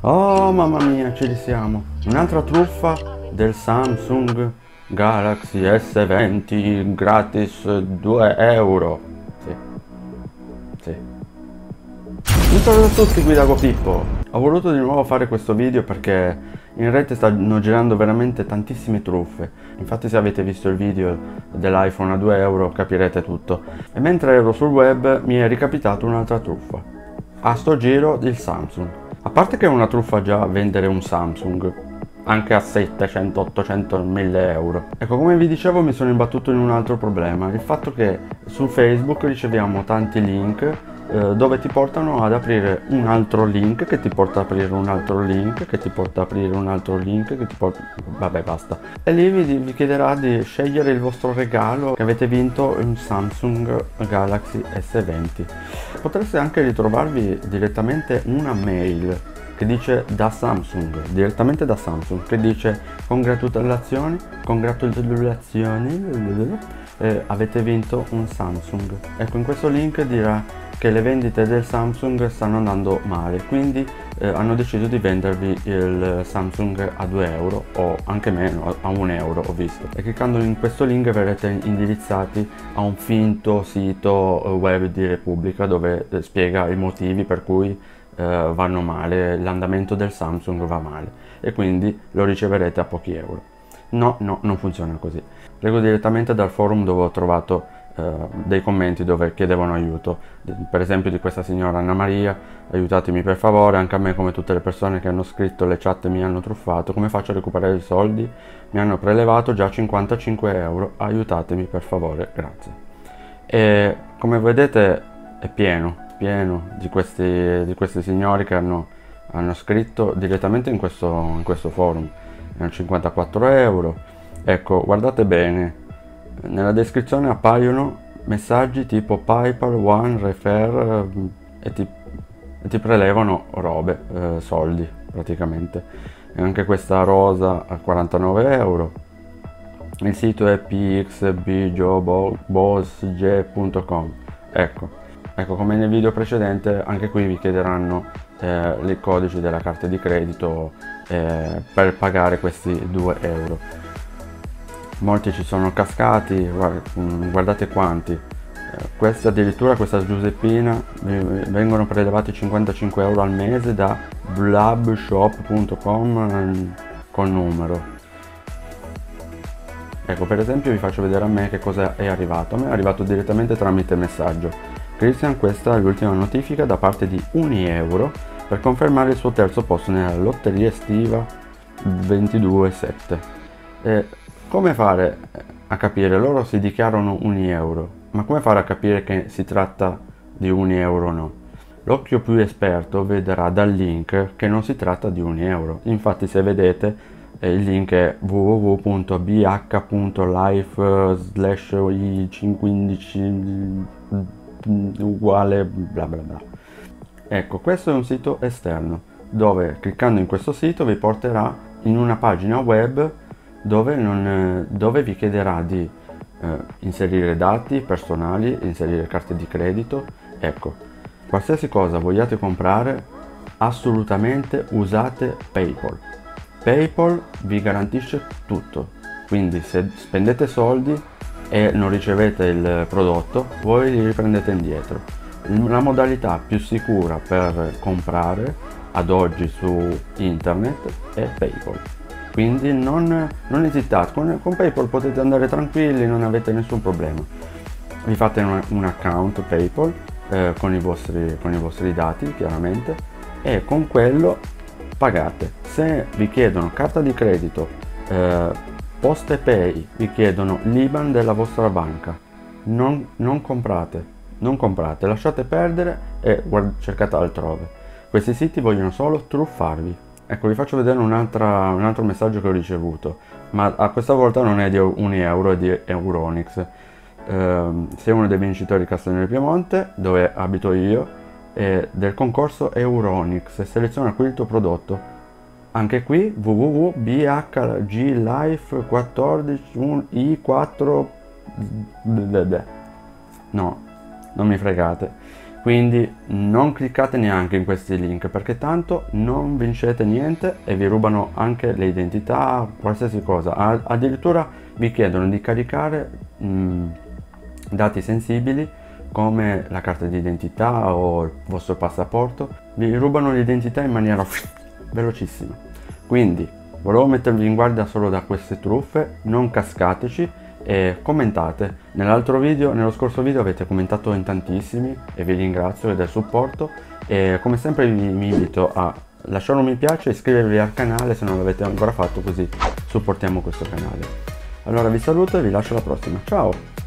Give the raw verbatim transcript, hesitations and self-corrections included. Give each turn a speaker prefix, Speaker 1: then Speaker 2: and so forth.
Speaker 1: Oh mamma mia, ci risiamo. Un'altra truffa del Samsung Galaxy S venti gratis due euro. Sì, sì. Un saluto a tutti, qui da Pippo. Ho voluto di nuovo fare questo video perché in rete stanno girando veramente tantissime truffe. Infatti se avete visto il video dell'iPhone a due euro capirete tutto. E mentre ero sul web mi è ricapitato un'altra truffa. A sto giro il Samsung. A parte che è una truffa già vendere un Samsung, anche a settecento, ottocento, mille euro. Ecco, come vi dicevo mi sono imbattuto in un altro problema, il fatto che su Facebook riceviamo tanti link eh, dove ti portano ad aprire un altro link, che ti porta ad aprire un altro link, che ti porta ad aprire un altro link, che ti porta... vabbè basta. E lì vi, vi chiederà di scegliere il vostro regalo, che avete vinto un Samsung Galaxy S venti. Potreste anche ritrovarvi direttamente una mail che dice da Samsung, direttamente da Samsung, che dice congratulazioni, congratulazioni, eh, avete vinto un Samsung. Ecco, in questo link dirà che le vendite del Samsung stanno andando male, quindi eh, hanno deciso di vendervi il Samsung a due euro o anche meno, a un euro ho visto. E cliccando in questo link verrete indirizzati a un finto sito web di Repubblica dove eh, spiega i motivi per cui Uh, vanno male, l'andamento del Samsung va male e quindi lo riceverete a pochi euro. No, no, non funziona così. Leggo direttamente dal forum dove ho trovato uh, dei commenti dove chiedevano aiuto, per esempio di questa signora Anna Maria: aiutatemi per favore, anche a me come tutte le persone che hanno scritto le chat mi hanno truffato, come faccio a recuperare i soldi? Mi hanno prelevato già cinquantacinque euro, aiutatemi per favore, grazie. E come vedete è pieno pieno di questi, di questi signori che hanno, hanno scritto direttamente in questo, in questo forum. Erano cinquantaquattro euro. Ecco, guardate bene, nella descrizione appaiono messaggi tipo PayPal, One, Refer e ti, e ti prelevano robe, eh, soldi praticamente. E anche questa rosa a quarantanove euro. Il sito è p x b jobos g punto com. Ecco. Ecco, come nel video precedente, anche qui vi chiederanno eh, i codici della carta di credito eh, per pagare questi due euro. Molti ci sono cascati, guardate quanti. Eh, questa addirittura, questa Giuseppina, vengono prelevati cinquantacinque euro al mese da blabshop punto com con numero. Ecco, per esempio vi faccio vedere a me che cosa è arrivato. A me è arrivato direttamente tramite messaggio. Christian, questa è l'ultima notifica da parte di Unieuro per confermare il suo terzo posto nella lotteria estiva ventidue sette. E come fare a capire? Loro si dichiarano Unieuro, ma come fare a capire che si tratta di Unieuro o no? L'occhio più esperto vedrà dal link che non si tratta di Unieuro. Infatti, se vedete, eh, il link è w w w punto b h punto life slash i quindici uguale bla bla bla. Ecco, questo è un sito esterno dove cliccando in questo sito vi porterà in una pagina web dove, non, dove vi chiederà di eh, inserire dati personali, inserire carte di credito. Ecco, qualsiasi cosa vogliate comprare, assolutamente usate PayPal. PayPal vi garantisce tutto, quindi se spendete soldi e non ricevete il prodotto, voi li riprendete indietro. La modalità più sicura per comprare ad oggi su internet è PayPal, quindi non, non esitate, con, con PayPal potete andare tranquilli, non avete nessun problema. Vi fate un, un account PayPal eh, con, i vostri, con i vostri dati chiaramente, e con quello pagate. Se vi chiedono carta di credito, eh, PostePay, vi chiedono l'I B A N della vostra banca, non, non comprate, non comprate, lasciate perdere e guard- cercate altrove. Questi siti vogliono solo truffarvi. Ecco, vi faccio vedere un altro messaggio che ho ricevuto, ma a questa volta non è di un euro, è di Euronics. Eh, sei uno dei vincitori di Castello di Piemonte, dove abito io, e del concorso Euronics, seleziona qui il tuo prodotto. Anche qui w w w punto b h g life quattordici i quattro. No, non mi fregate. Quindi non cliccate neanche in questi link, perché tanto non vincete niente e vi rubano anche le identità, qualsiasi cosa. Addirittura vi chiedono di caricare mh, dati sensibili come la carta d'identità o il vostro passaporto. Vi rubano l'identità in maniera velocissima. Quindi volevo mettervi in guardia solo da queste truffe, non cascateci e commentate. Nell'altro video, nello scorso video avete commentato in tantissimi e vi ringrazio del supporto, e come sempre vi, vi invito a lasciare un mi piace e iscrivervi al canale se non l'avete ancora fatto, così supportiamo questo canale. Allora vi saluto e vi lascio alla prossima, ciao!